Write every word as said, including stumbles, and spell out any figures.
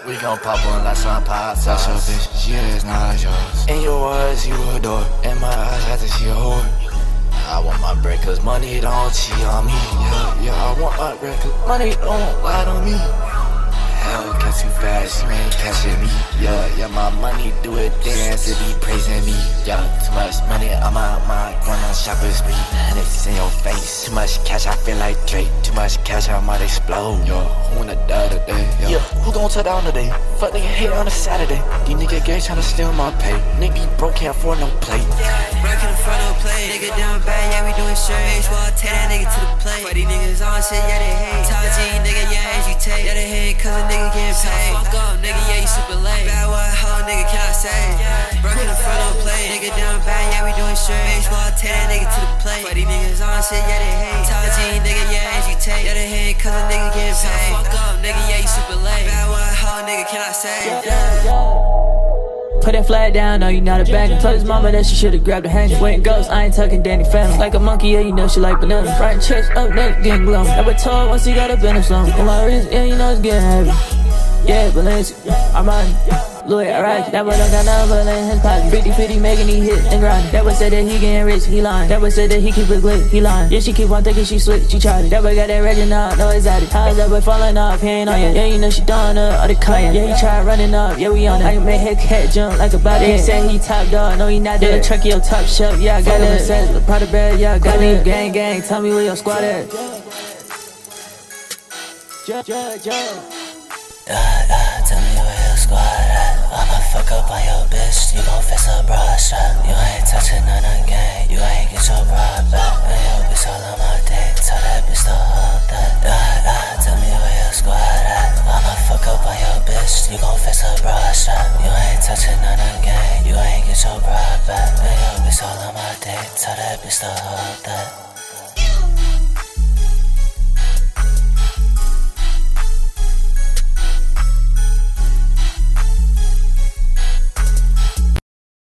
We gon' pop on like some pop sauce. Your bitch, she is not yours. In your words, you adore. In my eyes, I think she a whore. I want my bread cause money don't cheat on me. Yeah, yeah, I want my bread cause money don't lie on me. Hell, catch too fast, you ain't catching me. Yeah, yeah, my money do it dance, it be praising me. Yeah, too much money, I'm out my going on shopping spree. And it's in your face. Too much cash, I feel like Drake. Too much cash, I might explode. Yo, who wanna die today? Yo, yeah, who gon' touch down today? Fuck nigga hate on a Saturday. These nigga gay tryna steal my pay. Nigga be broke, can't afford no plate. Rock in the front of the plate. Nigga down bad, yeah, we doing straight. Well, take that nigga to the plate. For these niggas on shit, yeah, they hate. Tall G, nigga, yeah, as you take. Yeah, they hate cause a nigga getting paid. Fuck up, nigga, yeah, you super lame. Bad what, hoe, nigga, can I say? Rock in the front of the plate. Nigga down bad, yeah, we doing straight. Well, take that nigga to the plate. For these niggas on shit, yeah, they hate. Tall G, nigga, yeah, as you take. Yeah, they hate cause a nigga getting paid. Fuck up, nigga, yeah, you super lame. Bad what, hoe, nigga, can I say? Put that flag down, no, you not a banger. Told his mama that she should've grabbed a hanger. Went ghost, I ain't tucking Danny Phantom. Like a monkey, yeah, you know she like banana. Frying chest up, neck getting glum. I was told once he got up in him some. In my wrist, yeah, you know it's getting heavy. Yeah, Valencia, Armani, Louis, alright. That boy don't got nothing but in his pocket. fifty fifty making he hit and grind. That boy said that he getting rich, he lying. That boy said that he keep it glick, he lying. Yeah, she keep on thinking she slick, she tried it. That boy got that Reggie now, no exotic. How's that boy falling off, he ain't on yet. Yeah, you know she throwing up all the cayenne. Yeah, he tried running up, yeah, we on it. I make head cat jump like a body. He said he top dog, no he not there. Trekyo top shelf, yeah, I got that. Says the Prada bag, yeah, I got it. Gang, gang, tell me where your squad at. Judge, judge, judge. Yeah, yeah, tell me where your squad at. I'ma fuck up on your bitch, you gon' fix a bra strap. You ain't touching none of gang, you ain't get your bra back. And your bitch all on my dick, tell that bitch to hold that. Yeah, yeah, tell me where your squad at. I'ma fuck up on your bitch, you gon' fix a bra strap. You ain't touching none of gang, you ain't get your bra back. And your bitch all on my dick, tell that bitch to hold that.